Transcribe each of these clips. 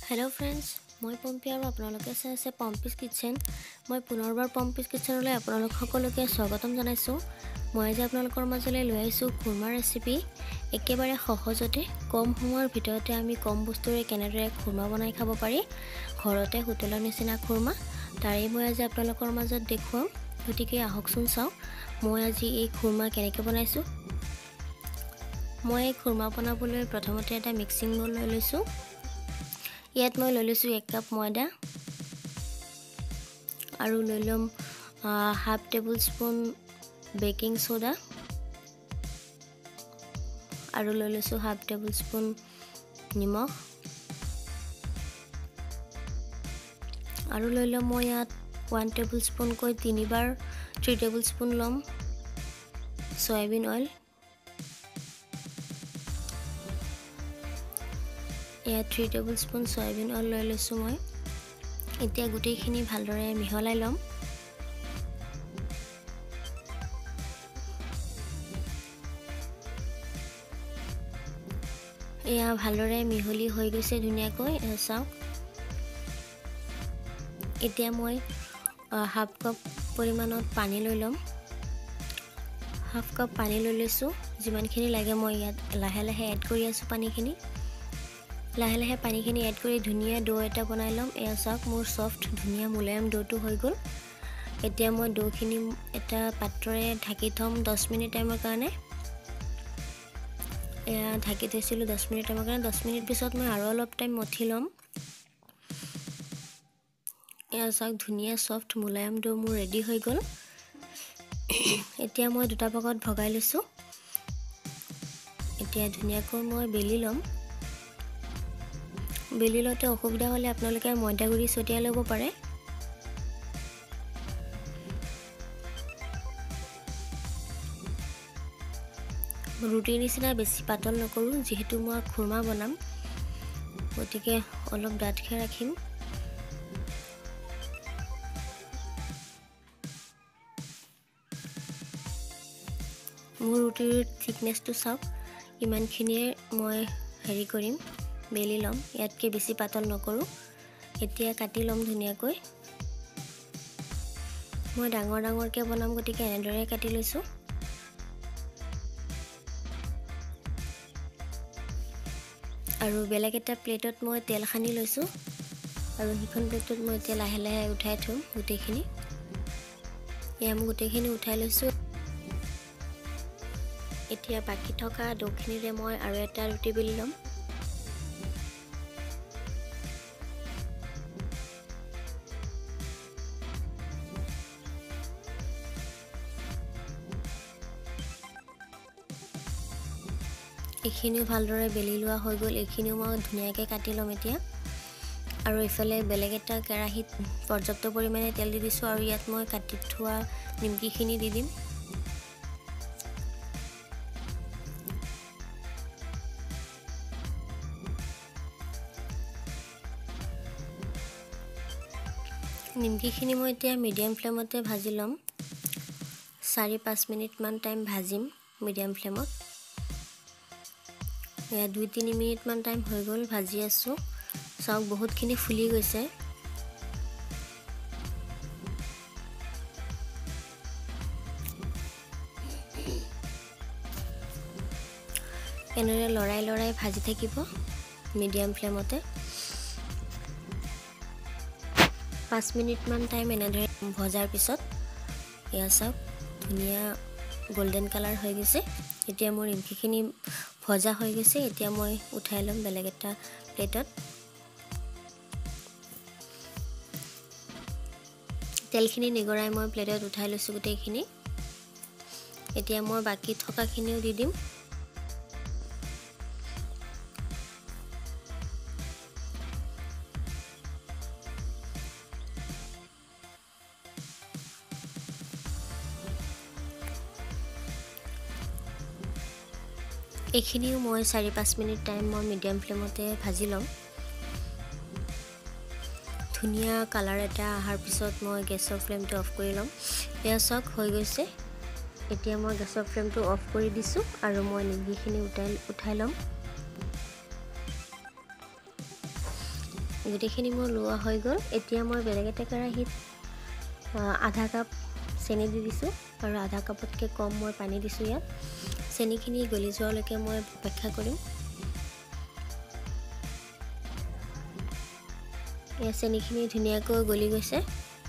Hello friends मैं पम्पी और आपनालोके चाइছে पम्पीज kitchen मैं पुनर्बार पम्पीज किचनলৈ आपनालोक সকলোকে স্বাগতম জনাইছো মই যে আপোনালোকৰ মাজলৈ লৈ আহিছো খুৰমা ৰেচিপি একেবাৰে সহজতে কম সময়ৰ ভিতৰতে আমি কম বস্তুৰে কেনেদৰে খুৰমা বনাই খাব পাৰি ঘৰতে হোটেলৰ নিচিনা খুৰমা তাৰে মই আজি আপোনালোকৰ মাজত দেখুৱাম গতিকে আহকচোন চাও মই আজি এই খুৰমা কেনেকৈ বনাইছো মই এই খুৰমা বনাবলৈ প্ৰথমতে এটা মিক্সিং বল লৈ লৈছো ইয়াত মই লৈ লৈছো 1 কাপ ময়দা আৰু লৈ লম half tablespoon baking soda আৰু লৈ লৈছো হাফ টেবুল স্পুন নিমখ আৰু লৈ লম মই ইয়াত 1 টেবুল স্পুন কৈ তিনিবাৰ 3 টেবুল স্পুন লম সয়াবিন অয়েল या 3 टेबल स्पून सोयाबीन ऑयल লৈ লৈছো মই এতিয়া গুটেইখিনি ভালদৰে মিহলাই লম এয়া ভালদৰে মিহলি হৈ গৈছে ধুনিয়াকৈ চাও এতিয়া মই হাফ কাপ পৰিমাণত পানী লৈ লম হাফ কাপ পানী লৈ লৈছো যিমানখিনি লাগে মই ইয়াত লাহে লাহে এড কৰি আছো পানীখিনি লাহে লাহে পানীখিনি এড কৰি ধুনিয়া ডো এটা বনাই লম এয়া চাওক মোৰ সফট ধুনিয়া মুলায়ম ডোটো হৈ গল এতিয়া মই ডোখিনি এটা পাত্ৰৰে ঢাকি থম 10 মিনিট টাইমৰ কাৰণে এয়া ঢাকি থৈছিলো 10 মিনিট টাইমৰ কাৰণে 10 মিনিট পিছত মই আৰু অলপ টাইম মথি লম এয়া চাওক ধুনিয়া সফট মুলায়ম ডো মোৰ ৰেডি হৈ গল এতিয়া মই দুটা ভাগত ভগাই লৈছো এতিয়া ধুনিয়াকৈ মই বেলি লম বেলিলতে অসুবিধা হলে আপোনালোকে ময়দা গুৰি ছটিয়াই ল'ব পাৰে ৰুটিৰ নিচিনা বেছি পাতল নকৰো যেহেতু মই খুৰমা বনাম গতিকে অলপ ডাঠকৈ ৰাখিম মোৰ ৰুটিৰ থিকনেছটো চাওক ইমানখিনিয়ে মই হেৰি কৰিম বেলি লম ইয়াতকে বেছি পাতল নকৰো এতিয়া কাটি লম ধুনিয়াকৈ মই ডাঙৰ ডাঙৰকৈ বনাম গতিকে এনেদৰে কাটি লৈছো আৰু বেলেগ এটা প্লেটত মই তেল খানি লৈছো আৰু হিখন প্লেটত মই এতিয়া লাহে লাহে উঠাই থম গুটেখিনি মই গুটেখিনি উঠাই লৈছো এতিয়া বাকি থকা ডোখিনিৰে মই আৰু এটা ৰুটি বেলি লম এখিনিও ভালদৰে বেলি লোৱা হৈ গল এখিনিও মই ধুনিয়াকৈ কাটি লম এতিয়া আৰু ইফালে বেলেগ এটা কেৰাহীত পৰ্যাপ্ত পৰিমাণে তেল দি দিছো আৰু ইয়াত মই কাটি থোৱা নিমকিখিনি দি দিম নিমকিখিনি মই এতিয়া মিডিয়াম ফ্লেমতে ভাজি লম 4-5 মিনিট মান টাইম ভাজিম মিডিয়াম ফ্লেমত या 2-3 মিনিট মান টাইম হৈ গল ভাজি আছো চাওক বহুতখিনি ফুলি গৈছে এনেৰে লৰাই লৰাই ভাজি থাকিব মিডিয়াম ফ্লেমতে 5 মিনিট মান টাইম এনেদৰে ভজাৰ পিছত ইয়া চাওক ধুনিয়া গোল্ডেন কালাৰ হৈ গৈছে এতিয়া মোৰ নিমকিখিনি ভজা হৈ গৈছে এতিয়া মই উঠাই লম বেলেগ এটা প্লেটত তেলখিনি নিগৰাই মই প্লেটত উঠাই লৈছো গুটেইখিনি এতিয়া মই বাকি থকাখিনিও দি দিম এখিনিও মই 4-5 মিনিট টাইম মই মিডিয়াম ফ্লেমতে ভাজি লম ধুনিয়া কালাৰ এটা আহাৰ পিছত মই গেছৰ ফ্লেমটো অফ কৰি লম এয়া চাওক হৈ গৈছে এতিয়া মই গেছৰ ফ্লেমটো অফ কৰি দিছো আৰু মই নিমকিখিনি উঠাই লম গোটেইখিনি মোৰ লোৱা হৈ গ'ল। এতিয়া মই বেলেগ এটা কেৰাহীত আধা কাপ চেনি দি দিছোঁ আৰু আধা কাপতকৈ কম মই পানী দিছোঁ। ইয়াত চেনিখিনি গলি যোৱালৈকে মই অপেক্ষা কৰিম। ইয়াত চেনিখিনি ধুনীয়াকৈ গলি গৈছে।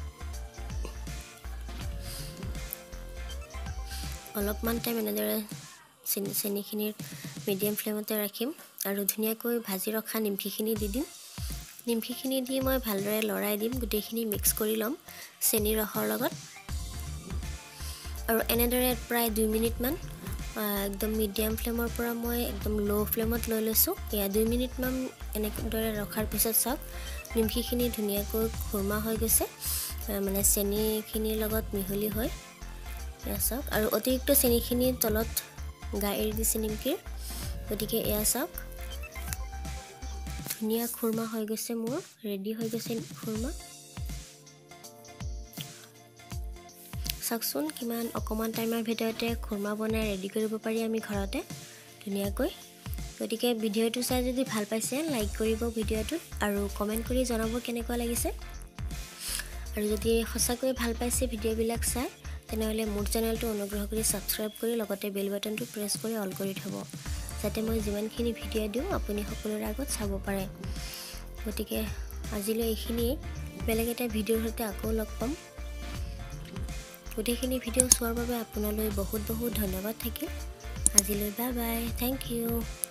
অলপমান টাইম এনেদৰে চেনিখিনিৰ মিডিয়াম ফ্লেমতে ৰাখিম আৰু ধুনীয়াকৈ ভাজি ৰখা নিমকিখিনি দি দিম। নিমকিখিনি দি মই ভালদৰে লৰাই দিম। গোটেইখিনি মিক্স কৰি ল'ম চেনিৰ ৰসৰ লগত আৰু এনেদৰে প্ৰায় 2 মিনিটমান একদম মিডিয়াম ফ্লেমৰ পৰা মই একদম ল' ফ্লেমত লৈ লৈছোঁ। 2 মিনিটমান এনেদৰে ৰখাৰ পিছত চাওক নিমকিখিনি ধুনীয়াকৈ খুৰমা হৈ গৈছে, মানে চেনিখিনিৰ লগত মিহলি হৈ চাওক আৰু অতিৰিক্ত চেনিখিনি তলত গা এৰি দিছে নিমকিৰ। গতিকে এয়া চাওক ধুনীয়া খুৰমা হৈ গৈছে, মোৰ ৰেডি হৈ গৈছে খুৰমা। চাওকচোন কিমান অকণমান টাইমৰ ভিতৰতে খুৰমা বনাই ৰেডি কৰিব পাৰি আমি ঘৰতে ধুনীয়াকৈ। গতিকে ভিডিঅ'টো চাই যদি ভাল পাইছে লাইক কৰিব ভিডিঅ'টোত আৰু কমেণ্ট কৰি জনাব কেনেকুৱা লাগিছে। আৰু যদি সঁচাকৈ ভাল পাইছে ভিডিঅ'বিলাক চাই তেনেহ'লে মোৰ চেনেলটো অনুগ্ৰহ কৰি ছাবস্ক্ৰাইব কৰি লগতে বেল বাটনটো প্ৰেছ কৰি অল কৰি থ'ব, যাতে মই যিমানখিনি ভিডিঅ' দিওঁ আপুনি সকলোৰে আগত চাব পাৰে। গতিকে আজিলৈ এইখিনিয়ে, বেলেগ এটা ভিডিঅ'ৰ সৈতে আকৌ লগ পাম। গোটেইখিনি ভিডিঅ' চোৱাৰ বাবে আপোনালৈ বহুত বহুত ধন্যবাদ থাকিল। আজিলৈ বাই বাই, থেংক ইউ।